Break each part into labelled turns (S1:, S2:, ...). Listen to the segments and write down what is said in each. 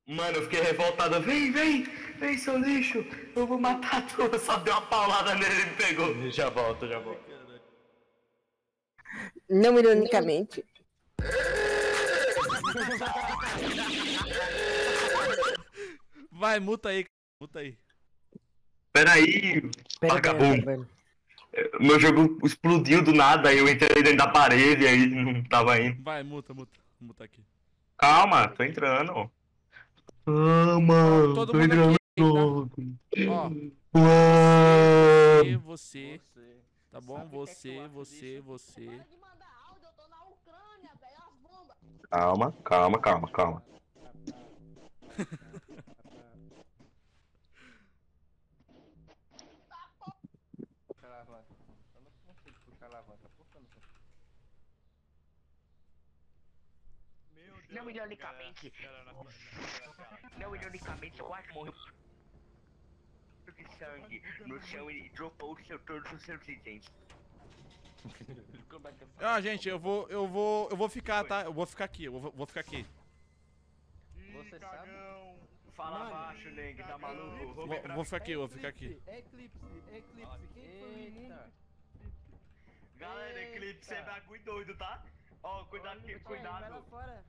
S1: Mano, eu fiquei revoltado. Vem, seu lixo. Eu vou matar tu. Eu só dei uma paulada nele e ele me pegou. Já volto.
S2: Não ironicamente.
S3: Vai, muta aí.
S1: Peraí, vagabundo.
S2: Pera.
S1: Meu jogo explodiu do nada, aí eu entrei dentro da parede e aí não tava indo.
S3: Vai, muta aqui.
S1: Calma, tô entrando. Calma,
S3: Todo
S1: tô
S3: mundo
S1: entrando.
S3: aqui, tá? Ó, você. Tá bom? Você.
S4: Para de mandar áudio, eu tô na Ucrânia, velho, as bombas.
S1: Calma.
S5: Eu não consigo puxar a alavanca, por que eu não consigo?
S6: Meu Deus.
S1: Não ironicamente. Não ironicamente, eu quase morri de sangue no chão e dropou todos os seus itens.
S3: Ah, gente, eu vou ficar, tá? Eu vou ficar aqui, vou ficar aqui.
S5: Você sabe?
S1: Fala baixo, Neng, tá maluco?
S3: Vou ficar aqui.
S6: Eclipse, quem foi o imundo?
S5: Eita.
S1: Galera, Eclipse é bagulho doido, tá? Ó, cuidado.
S6: Vai lá fora.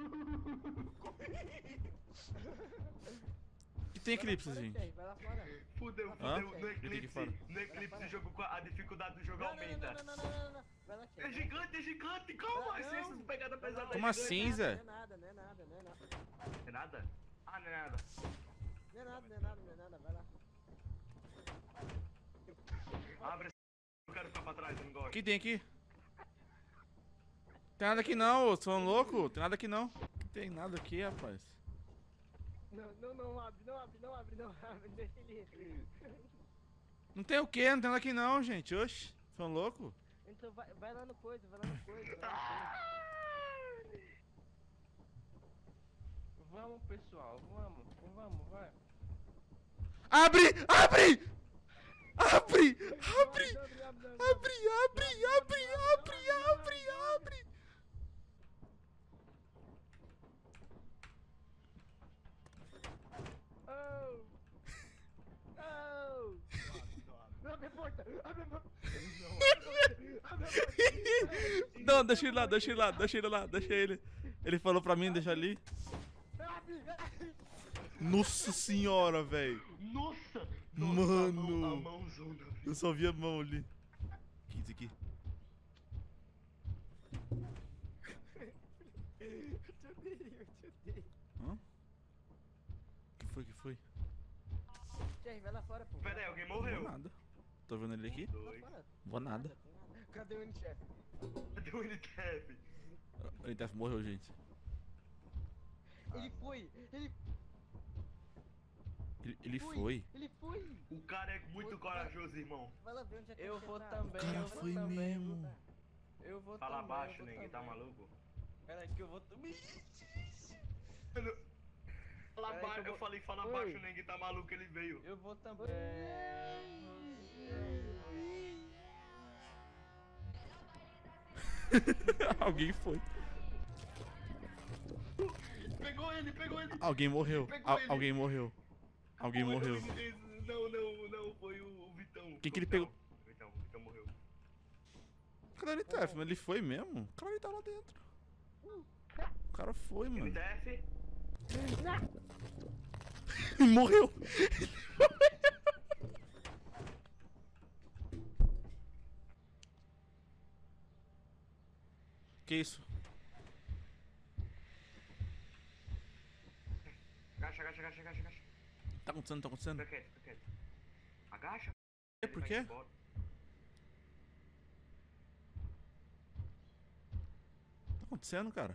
S3: Que tem eclipse, gente?
S6: Vai lá fora.
S1: Fudeu.
S3: Hã?
S1: No Eclipse o jogo, a dificuldade do jogo aumenta.
S6: Não. Vai lá,
S1: É gigante, calma, essas pegadas pesadas.
S3: Como assim, Zé?
S6: Não é nada.
S1: É nada? Ah, não é nada.
S6: Não é nada, vai lá.
S1: Abre essa. Eu quero ficar pra trás, eu não gosto.
S3: O que tem aqui? Tem nada aqui não, ô, são louco? Tem nada aqui não. Tem nada aqui, rapaz.
S6: Não abre, deixa ele ir.
S3: Não tem o quê? Não tem nada aqui não, gente. Oxi, são louco?
S6: Então vai lá no coisa,
S5: Vamos, pessoal, vamos, vai.
S3: Abre!
S6: Abre a porta!
S3: Não, deixa ele. Ele falou pra mim, deixa ali. Nossa senhora, velho.
S1: Nossa!
S3: Mano.
S1: A mãozona.
S3: Eu só vi a mão ali. O que é isso aqui? Hã? O que foi?
S6: Jerry, vai lá fora, pô.
S1: Pera aí, alguém
S3: Vou
S1: morreu.
S3: nada. Tô vendo ele aqui?
S1: Dois.
S3: Vou nada.
S6: Cadê o Unichef?
S1: Cadê o NTF?
S3: O NTF morreu, gente.
S6: Ele foi!
S3: Ele foi.
S6: Ele foi!
S1: O cara é muito corajoso, irmão.
S6: Vai lá ver onde é que
S5: Eu
S6: você
S5: vou
S6: tá.
S5: também,
S3: Cara,
S5: eu vou
S3: foi
S5: também.
S3: mesmo.
S5: Eu vou
S1: Fala
S5: também.
S1: baixo,
S5: eu vou
S1: Neng, tá
S5: também.
S1: maluco?
S5: Pera aí que eu vou também.
S1: Fala
S5: Peraí que
S1: baixo,
S5: eu
S1: eu
S5: vou-
S1: falei fala
S6: Oi.
S1: baixo, Neng, tá maluco, ele veio.
S5: Eu vou também.
S3: Alguém foi.
S1: Pegou ele.
S3: Alguém morreu.
S1: Pegou ele.
S3: Alguém morreu. Alguém morreu.
S1: Não, foi o Vitão.
S3: Quem que ele pegou?
S1: Vitão morreu.
S3: Cadê o NTF? Mas ele foi mesmo? Cara, ele tá lá dentro. O cara foi, mano.
S1: NTF?
S3: Morreu. Que isso?
S1: Agacha.
S3: Tá acontecendo?
S1: Fica quieto. Agacha.
S3: Por quê?
S1: Vai embora.
S3: Tá acontecendo, cara?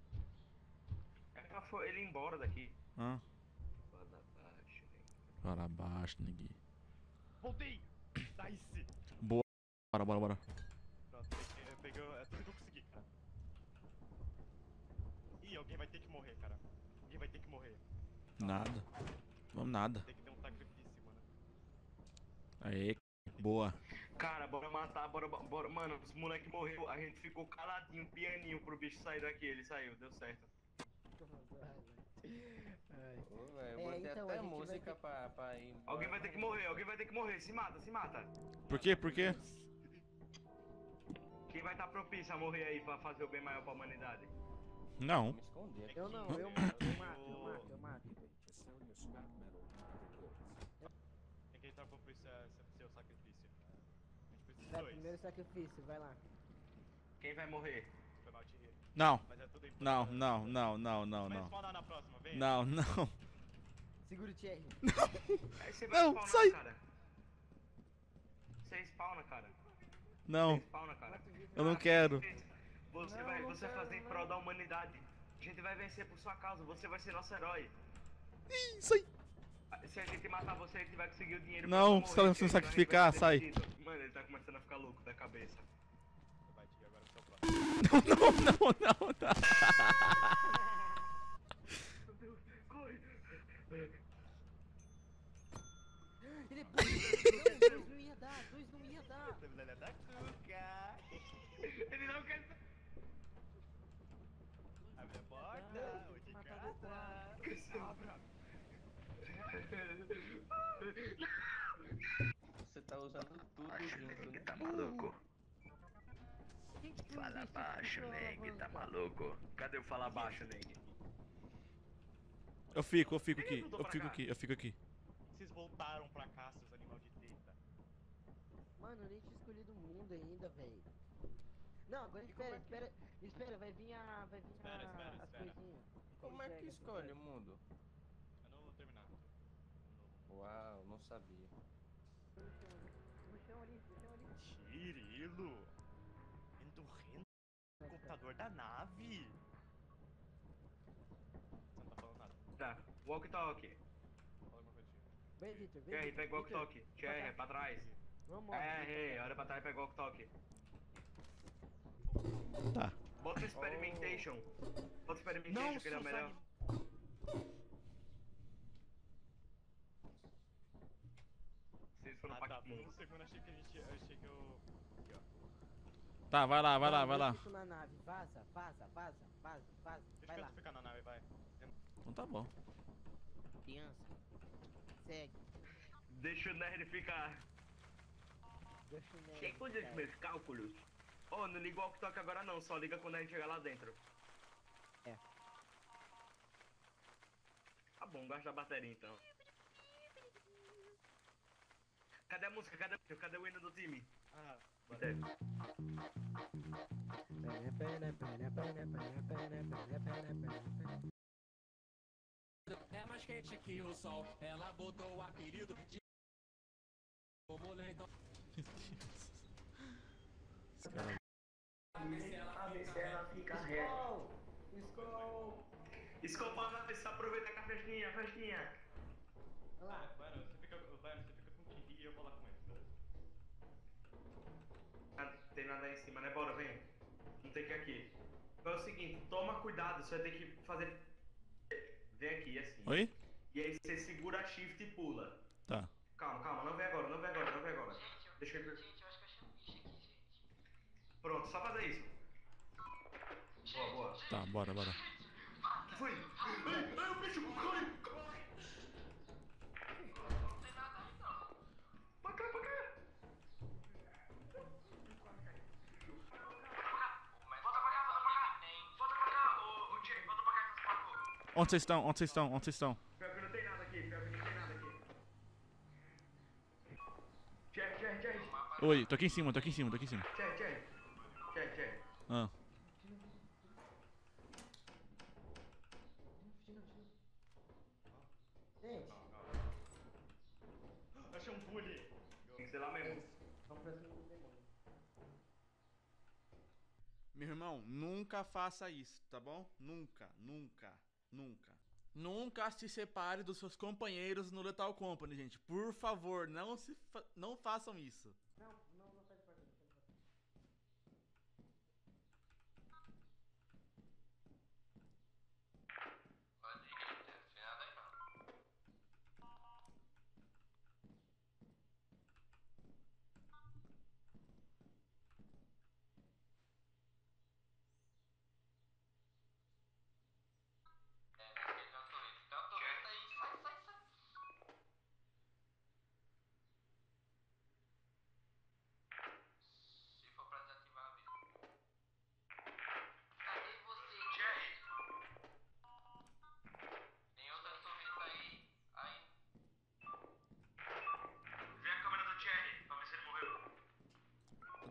S1: É pra ele ir embora daqui.
S3: Ah,
S1: Fala baixo, Neng.
S3: para abaixo, ninguém.
S6: Voltei! Nice!
S3: Boa. Bora.
S6: Pronto, eu peguei é tudo que eu consegui, cara. Ih, alguém vai ter que morrer, cara. Alguém vai ter que morrer.
S3: Nada. Vamos nada.
S6: Tem que ter um sacrifício, mano.
S3: Aê, boa.
S1: Cara, bora matar, bora. Mano, os moleque morreu, a gente ficou caladinho, pianinho pro bicho sair daqui. Ele saiu, deu certo.
S5: Ô, velho, eu botei
S4: então, a
S5: até
S4: gente vai
S5: música
S4: ter-
S5: pra ir embora.
S1: Alguém vai ter que morrer, alguém vai ter que morrer. Se mata, se mata.
S3: Por quê? Por quê?
S1: Quem vai estar propício a morrer aí pra fazer o bem maior pra humanidade?
S3: Não.
S5: Me esconder aqui.
S4: Eu não, eu mato.
S6: Tem que entrar pro seu sacrifício. A gente precisa de
S4: Vai,
S6: dois.
S4: primeiro sacrifício, vai lá.
S1: Quem vai morrer?
S6: Foi mal te rir.
S3: Não.
S6: Mas é tudo em
S3: Não,
S6: prol da-
S3: não, não, não, não,
S6: Vamos
S3: não.
S6: respawnar na próxima, vem.
S3: Não, não.
S4: Segura o Thierry.
S1: Aí você vai
S3: Não,
S1: spawnar,
S3: sai.
S1: cara. Você spawna, cara.
S3: Não.
S1: Você spawna, cara.
S3: Eu não
S1: Ah,
S3: quero.
S1: Você
S5: Não,
S1: vai
S5: não
S1: você
S5: quero,
S1: fazer em
S5: não.
S1: prol da humanidade. A gente vai vencer por sua causa, você vai ser nosso herói.
S3: Isso aí.
S1: Se a gente matar você, a gente vai conseguir o dinheiro.
S3: Não,
S1: pra
S3: você tá
S1: morrer,
S3: se
S1: senão a gente
S3: sacrificar,
S1: vai ser
S3: sai.
S1: demitido. Mano, ele tá começando a ficar louco da cabeça.
S6: Vai, Tigre, agora é o seu próximo.
S3: Não, não, não, não.
S1: Corre!
S4: Ele dois não ia dar, dois não ia dar.
S6: Filha da cuca.
S1: Ele não quer.
S6: Abre a porta, ô de casa.
S1: Que sobra!
S5: Você tá usando tudo junto, né?
S1: Tá maluco?
S4: Quem que
S1: Fala
S4: fez isso?
S1: baixo,
S4: Ficou
S1: Neg, tá
S4: alavanca.
S1: maluco? Cadê o fala baixo, Neg?
S3: Eu fico aqui.
S1: Ele voltou
S3: Eu
S1: pra
S3: fico
S1: cá.
S3: aqui, eu fico aqui.
S6: Vocês voltaram pra cá, seus animal de teta.
S4: Mano, eu nem tinha escolhido o mundo ainda, velho. Não, agora espera, vai vir
S6: Espera.
S4: as coisinhas.
S5: Como é que escolhe o mundo?
S6: Eu não vou terminar.
S5: Uau, não sabia.
S4: No chão ali.
S6: Tirilo! Endurrendo o computador da nave! Você não tá falando nada.
S1: Tá, walk talk.
S6: Fala alguma coisa, Tigre.
S4: Vem, Victor, vem.
S1: Cherry, pega o walk
S4: Victor,
S1: talk. Cherry, pra trás.
S4: vamos,
S1: Olha pra trás e pega o walk talk.
S3: Tá.
S1: Bota o experimentation. Bota o experimentation que ele é o melhor. Vocês foram
S6: Ah,
S1: pra
S6: tá.
S1: que
S6: Por
S1: mundo?
S6: um segundo achei que Achei que eu. Aqui, ó.
S3: Tá, vai lá, vai lá, vai
S4: Eu
S3: lá.
S4: fico na nave, vaza. Vai
S6: Deixa
S4: lá.
S6: eu ficar na nave, vai.
S3: Então tá bom.
S4: Criança. Segue.
S1: Deixa o nerd ficar.
S4: Deixa o nerd,
S1: Segundo os
S4: cara.
S1: meus cálculos. Oh, não liga o walk talk agora não, só liga quando a gente chegar lá dentro.
S4: É.
S1: Tá bom, gasta a bateria então. Cadê a música? Cadê o hino do time?
S6: Ah,
S1: Entende?
S7: É mais quente que o sol, ela botou o apelido de borboleta.
S3: Esse cara...
S1: Escopando, aproveita com a festinha.
S6: Bueno, você fica com o Kiri e eu vou lá com ele, beleza?
S1: Ah, tem nada aí em cima, né? Bora, vem. Não tem que ir aqui. Então é o seguinte, toma cuidado, você vai ter que fazer... Vem aqui, assim.
S3: Oi?
S1: E aí você segura a shift e pula.
S3: Tá.
S1: Calma, não vem agora. Deixa eu...
S8: Gente, eu acho que eu achei um bicho aqui, gente.
S1: Pronto, só fazer isso. Boa.
S3: Tá, bora.
S1: Que foi? Ai, o bicho, corre!
S8: Não tem nada aí, não.
S1: Pra cá!
S8: Mas volta pra cá. Volta pra cá, ô Jay, volta pra cá que você marcou.
S3: Onde vocês estão?
S1: Pior que não tem nada aqui. Jerry.
S3: Oi, tô aqui em cima.
S1: Jerry.
S3: Ah.
S4: Gente,
S6: Achei um bully!
S1: Tem que ser lá mesmo.
S4: vamos pra cima do demônio.
S3: Meu irmão, nunca faça isso, tá bom? Nunca. Nunca se separe dos seus companheiros no Lethal Company, gente. Por favor, não façam isso.
S4: Não faz parte.
S8: Pode ir, não tem nada aí, não. É,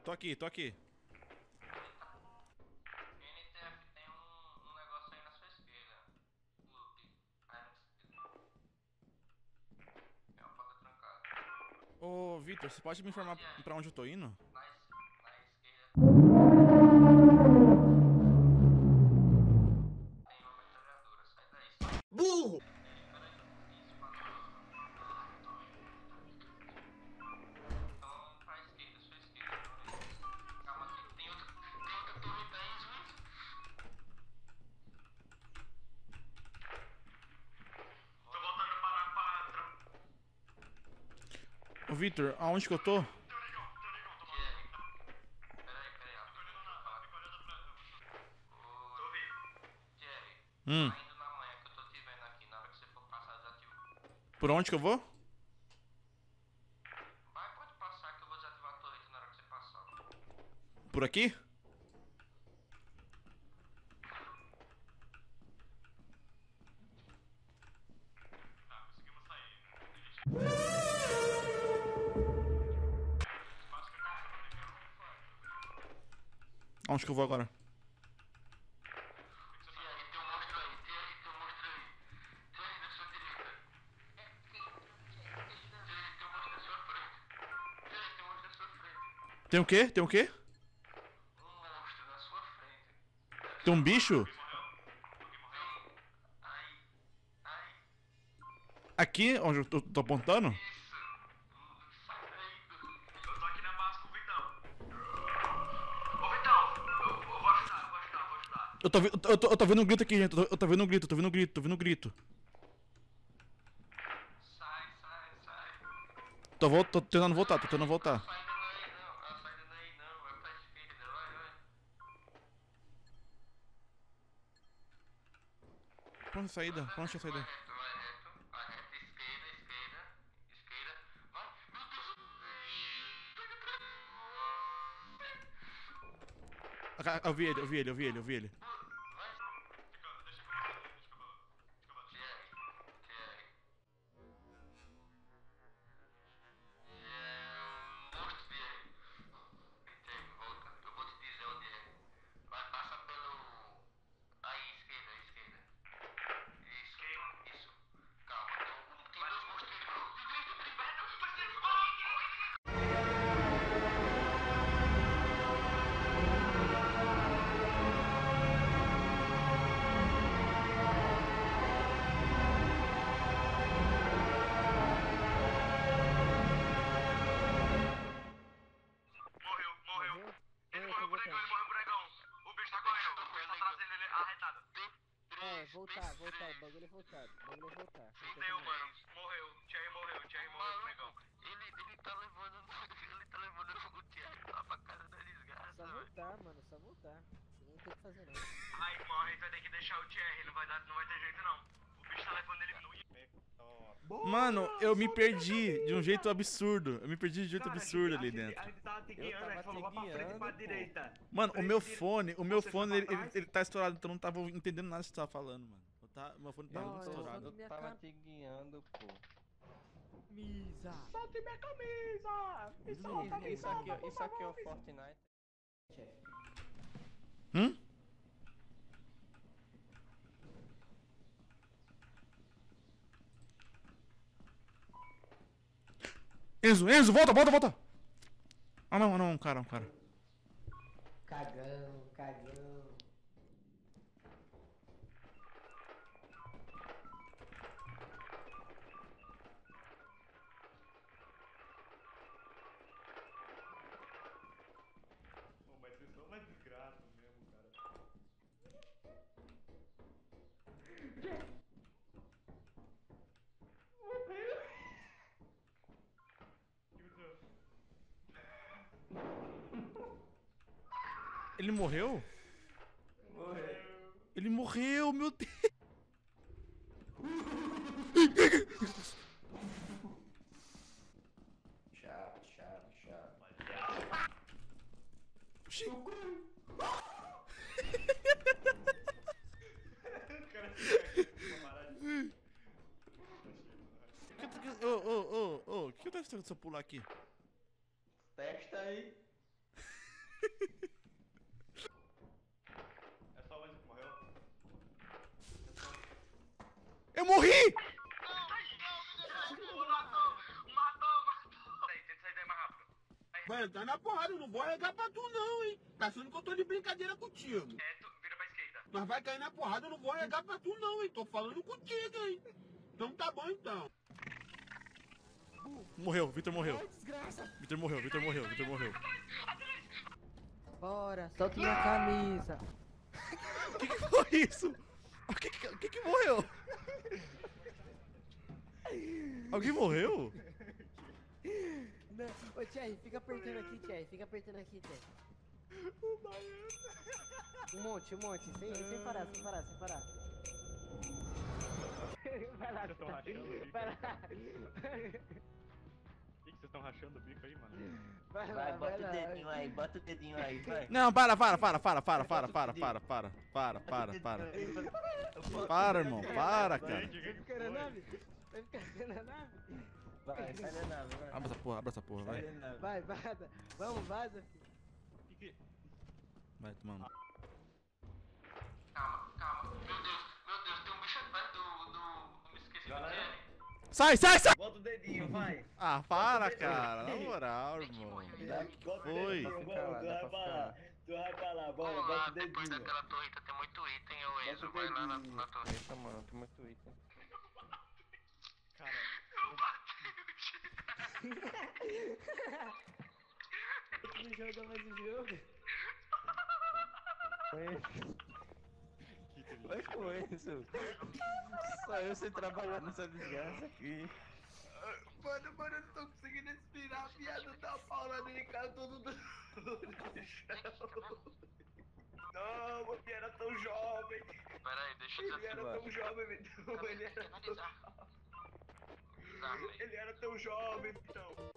S3: tô aqui, tô aqui.
S8: NTF tem um negócio aí na sua esquerda. Look. Aí na esquerda. É uma porta trancada.
S3: Ô, Vitor, você pode me informar pra onde eu tô indo?
S8: Na esquerda. Tem uma metralhadora. Sai daí.
S2: Burro!
S8: Peraí. Isso, passou. Então, pra esquerda, sua esquerda. Calma aqui. Tem outra torre daí, Smith. Tô voltando para
S3: Ô, Vitor, aonde que eu tô?
S8: Jerry. Peraí, rapidinho. Ô, Jerry.
S3: Hum,
S8: Tá indo na manhã que eu tô te vendo aqui. Na hora que você for passar, desativa.
S3: por onde que eu vou?
S8: Vai, pode passar que eu vou desativar a torreta na hora que você passar.
S3: Por aqui?
S8: Tá, conseguimos sair.
S3: Aonde que eu vou agora?
S8: Jerry, tem um monstro aí. Jerry, tem um monstro aí. Jerry, na sua direita. Jerry, tem um monstro na sua frente. Jerry, tem um monstro na sua frente.
S3: Tem o quê? Tem o quê?
S8: Um monstro na sua frente.
S3: Tem um bicho?
S8: Vem. Aí. Aí.
S3: Aqui, onde eu tô apontando?
S8: Isso. Sai daí. Eu tô aqui na base com o Vitão. Ô, Vitão. Eu vou ajudar.
S3: Eu tô vendo um grito aqui, gente. Eu tô vendo um grito, tô vendo um grito, tô vendo um grito.
S8: Sai.
S3: Tô tentando voltar, tô tentando voltar.
S8: A saída não é aí, não. A saída não é aí, não. É pra esquerda. Vai.
S3: Pra onde é a saída? Pra onde é a saída?
S8: Vai reto. Esquerda. Vai. Meu Deus. Pega atrás.
S3: Eu vi ele.
S8: Vai. Deixa eu Jerry. Monstro, Jerry. Entrei, volta. Eu vou te dizer onde é. Vai, passa pelo... Aí, esquerda. Isso. Calma, tem dois monstros aqui. Morreu. Ele morreu por negão. O bicho tá correndo. O bicho tá trazendo ele arretado.
S4: É, voltar. O bagulho é voltar.
S8: Fudeu, mano. Morreu. Thierry morreu pro negão. Ele tá levando o Thierry lá pra casa da desgraça,
S4: Só voltar, mano, só voltar. Ninguém tem o que fazer, não.
S8: Ai, mano, a gente vai ter que deixar o Thierry. Não vai ter jeito, não. O bicho tá levando ele no...
S3: Mano, eu me perdi de um jeito absurdo. Ali dentro.
S1: A gente tava te
S5: Eu
S1: guiando,
S5: tava
S1: a gente falou, vai
S5: te
S1: pra frente e
S5: guiando,
S1: pra
S5: pô.
S1: direita.
S3: Mano, o meu fone,
S1: Você foi pra trás?
S3: ele tá estourado, então eu não tava entendendo nada que você tava falando, mano. Meu fone tá
S4: Não,
S3: muito
S4: eu
S3: estourado.
S4: minha
S5: tava
S4: cara.
S5: te guiando, pô.
S4: Misa.
S1: Solte minha camisa! Me solta, me
S5: Isso aqui,
S1: solta, por
S5: isso aqui é o
S1: favor,
S5: Fortnite.
S3: Hum? Enzo, volta! Ah, não, um cara.
S4: Cagão.
S6: Pô, mas vocês são uma desgraça mesmo, cara.
S3: Ele morreu? Ele morreu, meu Deus!
S5: Chato.
S3: Oxi. O que eu tô fazendo se eu pular aqui?
S5: Testa aí.
S9: na porrada, eu não vou arregar pra tu não, hein? Tá achando que eu tô de brincadeira contigo.
S1: Tu vira pra esquerda.
S9: Nós vai cair na porrada, eu não vou arregar pra tu não, hein? Tô falando contigo, hein? Então tá bom, então.
S3: Morreu, Vitor morreu. Vitor morreu, Vitor morreu, Vitor morreu.
S4: Bora, solta minha camisa.
S3: O que foi isso? O que morreu? Alguém morreu?
S4: Não, ô Thierry, fica apertando aqui, Thierry. Fica apertando aqui, Thierry. Um monte, sem parar. Vai lá,
S6: Vocês estão rachando o bico
S4: vai
S6: aí?
S4: lá.
S6: O que vocês estão rachando o bico aí, mano?
S4: Vai lá,
S5: Vai,
S4: vai
S5: bota o
S4: lá.
S5: dedinho aí, bota o dedinho aí, vai.
S3: Não, para. Para, irmão, para, cara.
S6: Gente, o que
S4: Vai
S6: que
S4: ficar na
S6: foi?
S4: nave? Vai ficar na nave?
S5: Vai, sai da nave, vai.
S3: Abre essa porra,
S5: Sai
S3: vai.
S5: da nave.
S4: Vai, vaza. Vamos, vaza, filho.
S6: Que-
S3: Vai, tomando.
S8: Calma. Meu Deus, tem um bicho atrás do... Não me esqueci do que é.
S3: Sai!
S5: Bota o dedinho, vai.
S3: Ah, para, cara. Na moral, irmão. Foi.
S5: Tu vai pra lá, bora,
S8: Vamos
S5: bota
S8: lá,
S5: o
S8: depois
S5: dedinho.
S8: daquela torreta tem muito item, ô Enzo.
S5: Bota o
S8: Vai lá na
S5: dedinho.
S8: torreta.
S5: Eita, mano, tem muito item.
S6: Cara,
S4: Não joga mais o jogo.
S6: que triste.
S5: Vai com isso. Só eu sei trabalhar nessa desgraça aqui.
S1: Mano, eu não tô conseguindo respirar, viado. Tá paulando em casa todo no chão. Não, ele era tão jovem.
S8: Pera aí, deixa eu
S1: Ele era
S8: desativar.
S1: tão jovem, Vitão. Ele era tão jovem, Vitão.